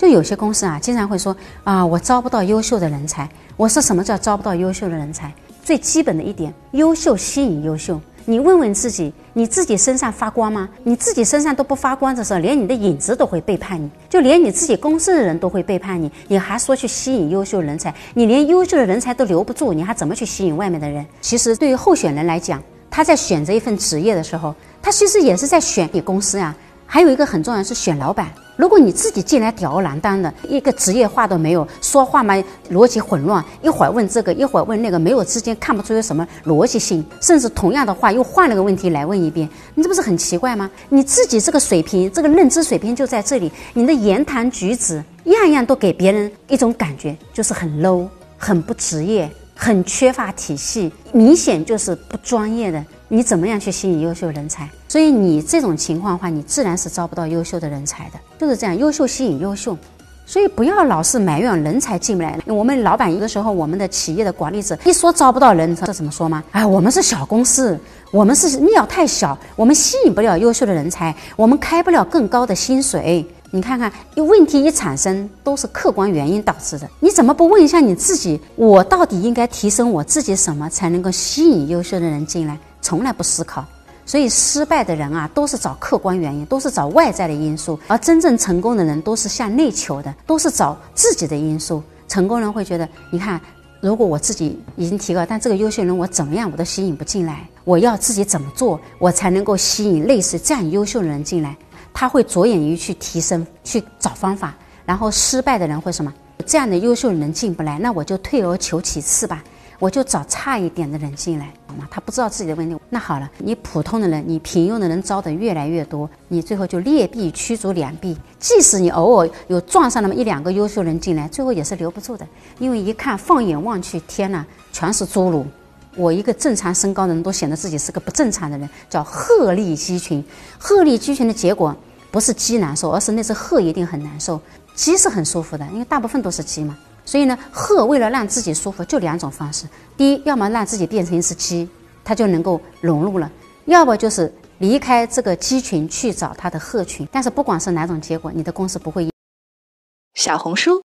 就有些公司啊，经常会说啊，我招不到优秀的人才。我说什么叫招不到优秀的人才？最基本的一点，优秀吸引优秀。你问问自己，你自己身上发光吗？你自己身上都不发光的时候，连你的影子都会背叛你，就连你自己公司的人都会背叛你，你还说去吸引优秀人才？你连优秀的人才都留不住，你还怎么去吸引外面的人？其实对于候选人来讲，他在选择一份职业的时候，他其实也是在选你公司啊。还有一个很重要是选老板。如果你自己进来吊儿郎当的，一个职业化都没有，说话嘛逻辑混乱，一会儿问这个，一会儿问那个，没有之间看不出有什么逻辑性，甚至同样的话又换了个问题来问一遍，你这不是很奇怪吗？你自己这个水平，这个认知水平就在这里，你的言谈举止样样都给别人一种感觉，就是很 low， 很不职业，很缺乏体系，明显就是不专业的。你怎么样去吸引优秀人才？所以你这种情况的话，你自然是招不到优秀的人才的，就是这样，优秀吸引优秀。所以不要老是埋怨人才进不来。我们老板有的时候，我们的企业的管理者一说招不到人，这怎么说吗？我们是小公司，我们是料太小，我们吸引不了优秀的人才，我们开不了更高的薪水。你看看，问题一产生，都是客观原因导致的。你怎么不问一下你自己，我到底应该提升我自己什么，才能够吸引优秀的人进来？从来不思考。所以失败的人啊，都是找客观原因，都是找外在的因素，而真正成功的人都是向内求的，都是找自己的因素。成功人会觉得，你看，如果我自己已经提高，但这个优秀人我怎么样我都吸引不进来，我要自己怎么做，我才能够吸引类似这样优秀的人进来？他会着眼于去提升，去找方法。然后失败的人会什么？这样的优秀人进不来，那我就退而求其次吧，我就找差一点的人进来，好吗？他不知道自己的问题。那好了，你普通的人，你平庸的人招的越来越多，你最后就劣币驱逐良币。即使你偶尔有撞上那么一两个优秀人进来，最后也是留不住的，因为一看放眼望去，天哪，全是侏儒。我一个正常身高的人都显得自己是个不正常的人，叫鹤立鸡群。鹤立鸡群的结果不是鸡难受，而是那只鹤一定很难受。鸡是很舒服的，因为大部分都是鸡嘛。所以呢，鹤为了让自己舒服，就两种方式：第一，要么让自己变成一只鸡，它就能够融入了；要么就是离开这个鸡群去找它的鹤群。但是不管是哪种结果，你的公司不会。 小红书